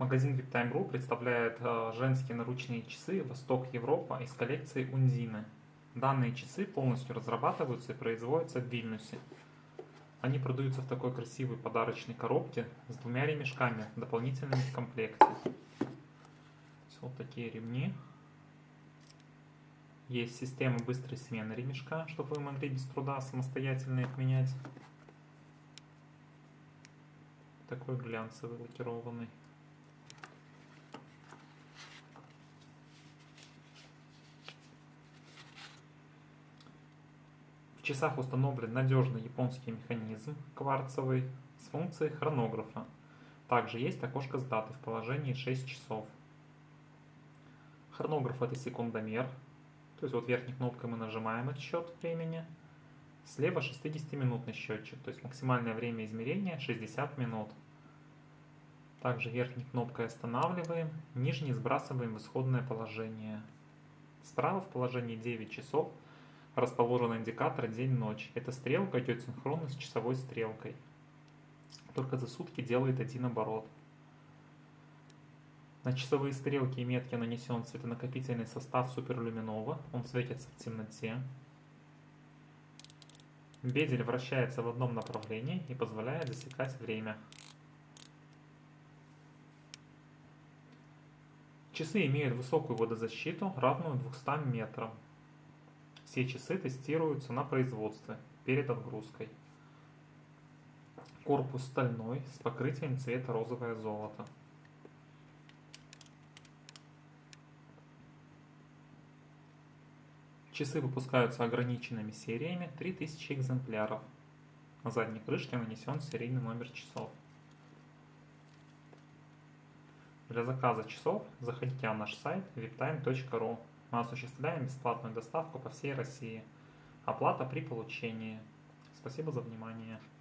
Магазин VIPTIME.RU представляет женские наручные часы «Восток Европа» из коллекции Undine. Данные часы полностью разрабатываются и производятся в Вильнюсе. Они продаются в такой красивой подарочной коробке с двумя ремешками, дополнительными в комплекте. Вот такие ремни. Есть система быстрой смены ремешка, чтобы вы могли без труда самостоятельно их менять. Такой глянцевый, лакированный. В часах установлен надежный японский механизм кварцевый с функцией хронографа. Также есть окошко с датой в положении 6 часов. Хронограф — это секундомер. То есть вот верхней кнопкой мы нажимаем отсчет времени. Слева 60-минутный счетчик, то есть максимальное время измерения 60 минут. Также верхней кнопкой останавливаем, нижней сбрасываем в исходное положение. Справа в положении 9 часов расположен индикатор день-ночь. Эта стрелка идет синхронно с часовой стрелкой. Только за сутки делает один оборот. На часовые стрелки и метки нанесен светонакопительный состав суперлюминова. Он светится в темноте. Безель вращается в одном направлении и позволяет засекать время. Часы имеют высокую водозащиту, равную 200 метрам. Все часы тестируются на производстве перед отгрузкой. Корпус стальной с покрытием цвета розовое золото. Часы выпускаются ограниченными сериями, 3000 экземпляров. На задней крышке нанесен серийный номер часов. Для заказа часов заходите на наш сайт viptime.ru. Мы осуществляем бесплатную доставку по всей России. Оплата при получении. Спасибо за внимание.